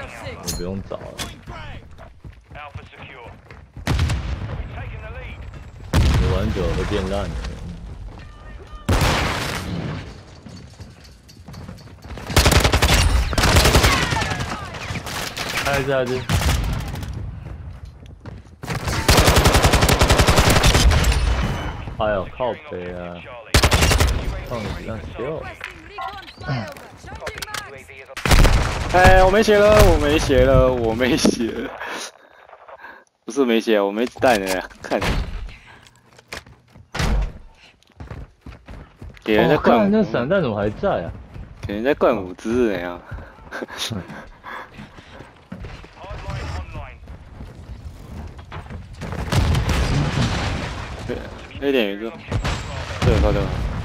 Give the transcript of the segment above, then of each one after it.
我不用找了。你玩久了会变烂的。开下去。哎呦，靠北啊！放你那笑。 哎，我没血了，我没血了，我没血了。不是没血，我没子弹了，看。给人家灌， 那散弹怎么还在啊？ 给人家灌5支怎样？对，A 点一个，对，好的。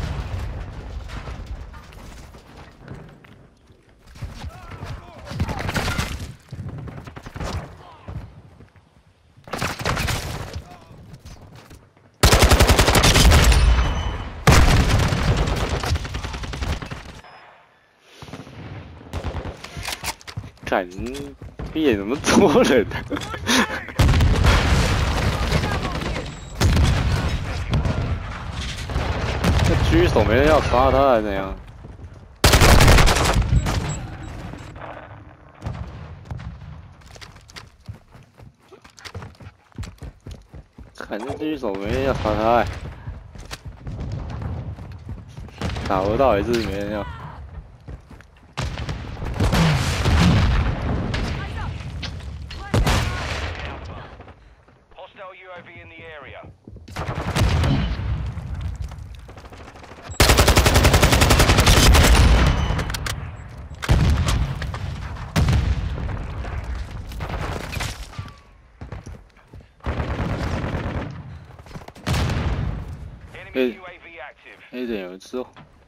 看，B 眼怎么多人呢？这狙手没人要杀他还是怎样？看这狙手没人要杀他，打不到也是没人要。A 点有一只哦。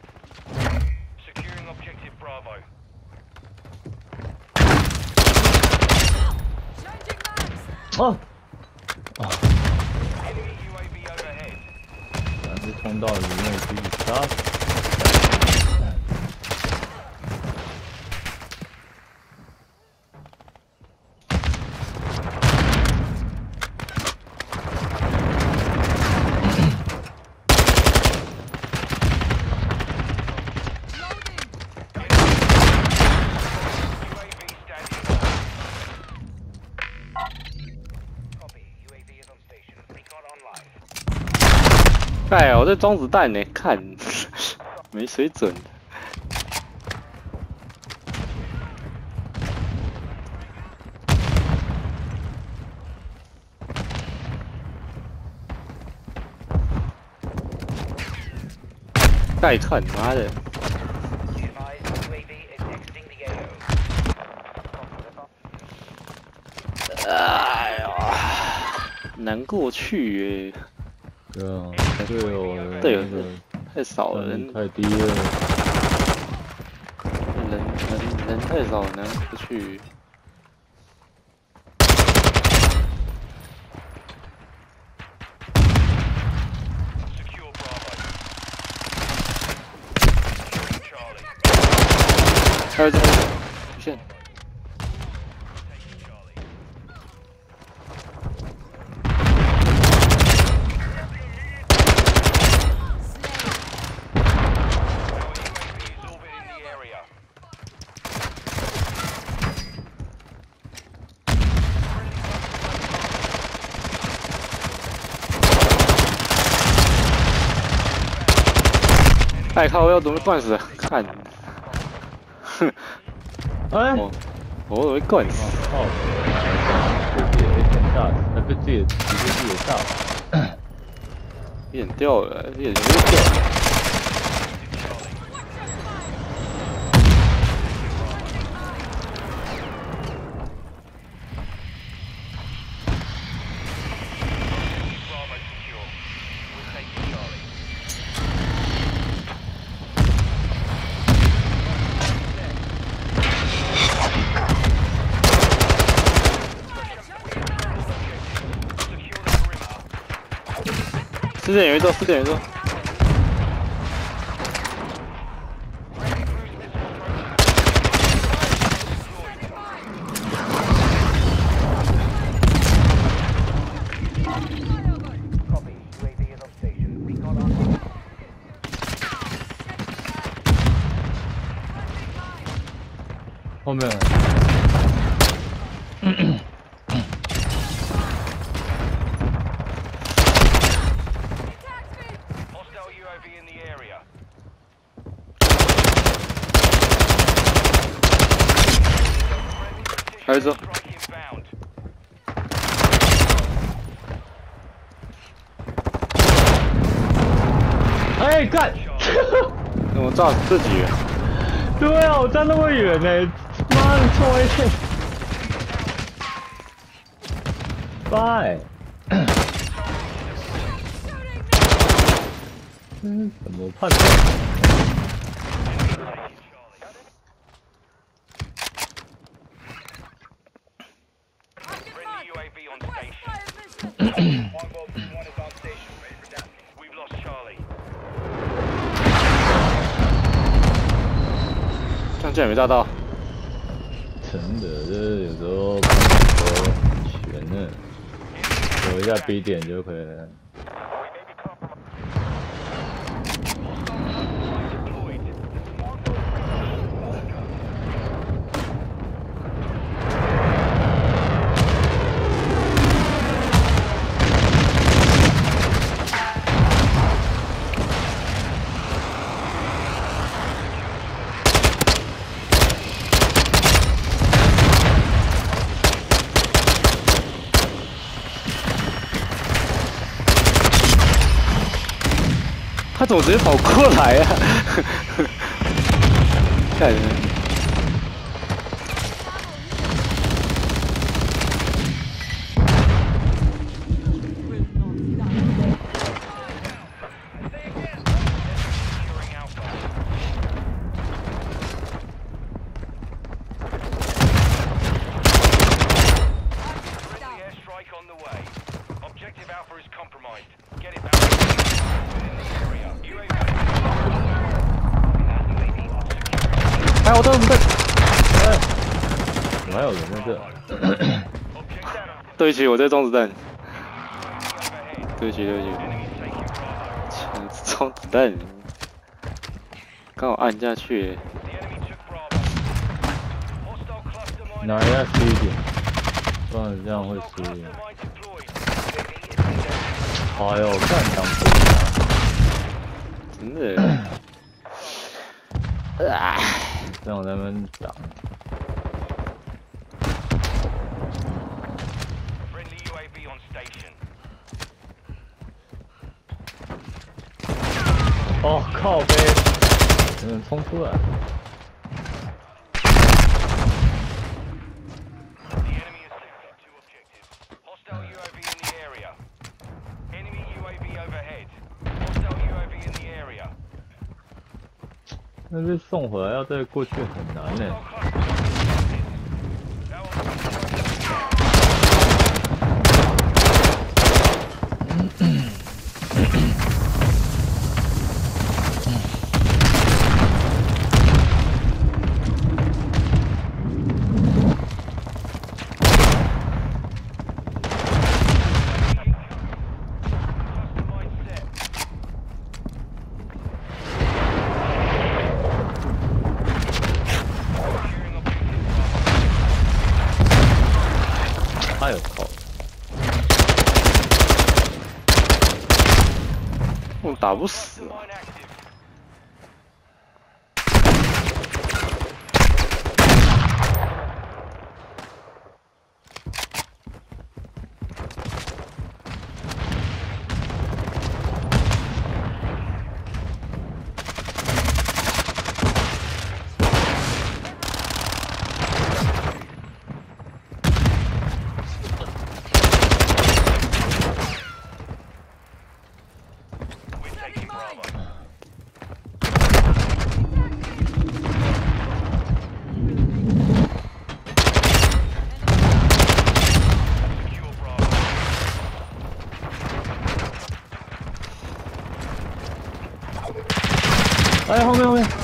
哦。啊！咱是通道里面自己杀。 哎呀，我这装子弹呢，看没水准。再看妈的！哎呀，难过去耶。 对啊，队友太少了，人太低了， 人太少，难过去。还有这个出现。哎靠！我要怎么灌死？看，哼， 哎， 我会灌死。 靠！自己的 A 点大，被自己的直接自己的大， 眼掉了，眼就掉了。4点有一座，4点有一座。 后面。 还有这， 哎干！ 我炸自己人。 对啊，我站那么远呢，妈的臭 AK！拜。怎么判断？ 这样竟然没炸到。 真的，这有时候很悬呢。走一下 B 点就可以了。 他怎么直接跑过来呀？看人。哎，我都不对， 哎，怎么还有人在这？ 对不起，我在装子弹。对不起，对不起，装子弹，刚好按下去。 拿一下 C 点，不然这样会输。哎呦，干挡不真的。 这样我在那边挡。哦，靠背，冲出来。那被送回来要再过去很难呢。哎呦靠！ 我打不死啊！ 哎，后面后面。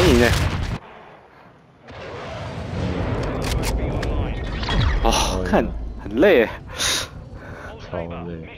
赢哎！哦，看很累哎。 超累。